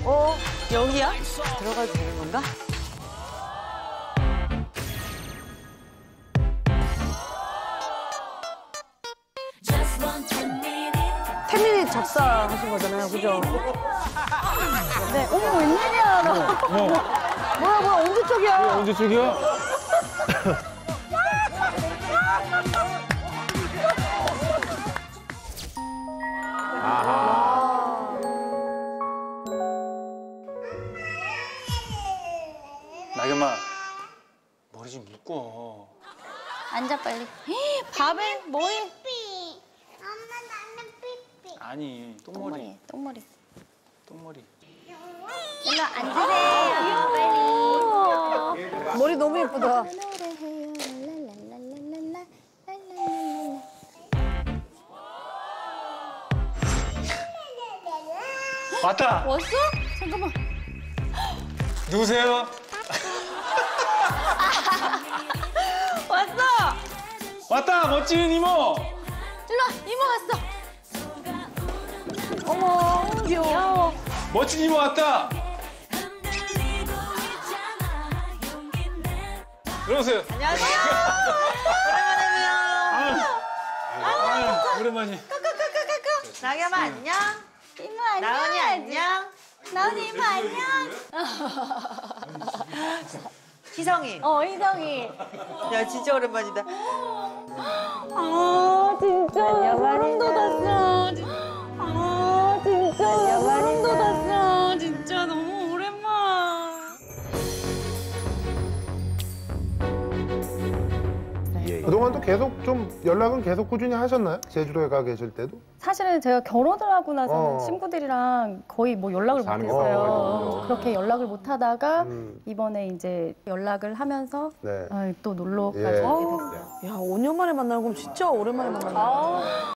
여기야? 들어가도 되는 건가? 태민이 작사하신 거잖아요, 그죠? 네, 어머, 웬일이야, 나. 뭐야, 언제 쪽이야? 언제 쪽이야? 나겸아, 머리 좀 묶어. 앉아, 빨리. 밥에 뭐해? 삐삐. 엄마 나는 삐삐. 아니, 똥머리. 똥머리. 똥머리. 일로 앉으세요, 빨리. 머리 너무 예쁘다. 왔다! 왔어? 잠깐만. 누구세요? 왔어! 왔다! 멋진 이모! 일로 와, 이모 왔어. 어머, 귀여워. 멋진 이모 왔다! 들어오세요. 안녕하세요. 오랜만에 봬요. 오랜만이야. 나겸아 안녕. 이모 안녕. 나은이 안녕. 나은이 이모 안녕. 희성이. 희성이. 야 진짜 오랜만이다. 아, 진짜. 소름 돋았어. 아, 진짜. 소름 돋았어. 진짜 너무 오랜만. 그동안도 계속 좀 연락은 계속 꾸준히 하셨나요? 제주도에 가 계실 때도? 사실은 제가 결혼을 하고 나서는 어. 친구들이랑 거의 뭐 연락을 못 사는 했어요. 거. 그렇게 연락을 못 하다가 음. 이번에 이제 연락을 하면서 네. 또 놀러까지 예. 오게 됐어요. 야, 5년 만에 만나는 건 진짜 오랜만에 만나는 거야.